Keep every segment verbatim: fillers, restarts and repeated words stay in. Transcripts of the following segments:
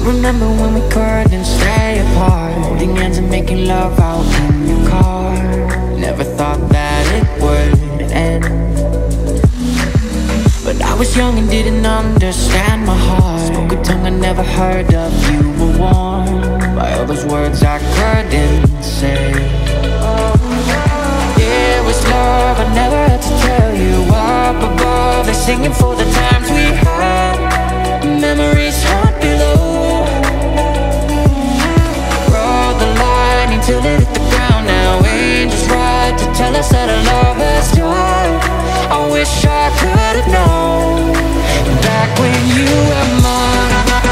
remember when we couldn't stay apart, holding hands and making love out in your car. Never thought that it would end, but I was young and didn't understand my heart. Spoke a tongue I never heard of. You were warm by all those words I couldn't say. Yeah, it was love I never had to tell you. Up above, they're singing for the times we had. Memories haunt below. Rode the line until it hit the ground. Now angels ride to tell us that our love has died. I wish I could have known back when you were mine.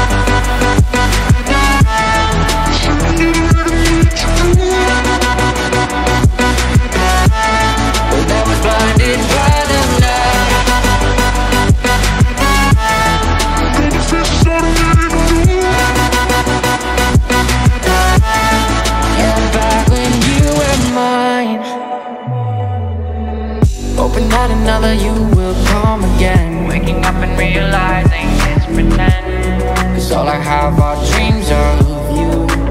But I was blinded by the night. Yeah, back when you were mine. Hoping that another you will come again. Waking up and realizing it's pretend, 'cause all I have are dreams of you.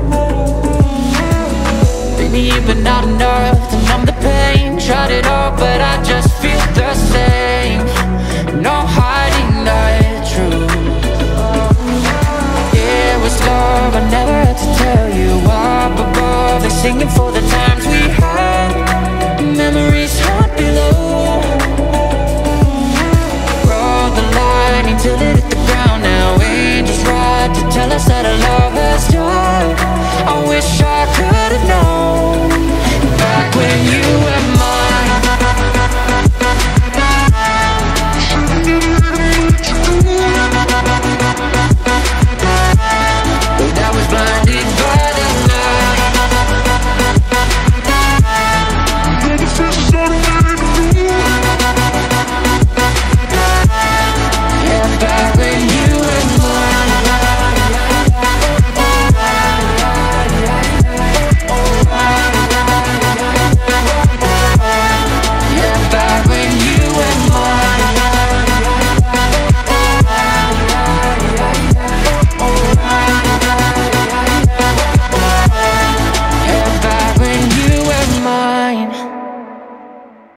Baby, you've been not enough to numb the pain. Tried it all, but I just feel the same. No hiding the truth. Yeah, it was love I never had to tell you. Up above, they're singing for the times we had. Memories haunt below. Rode the line until it hit the ground. Now angels ride to tell us that our love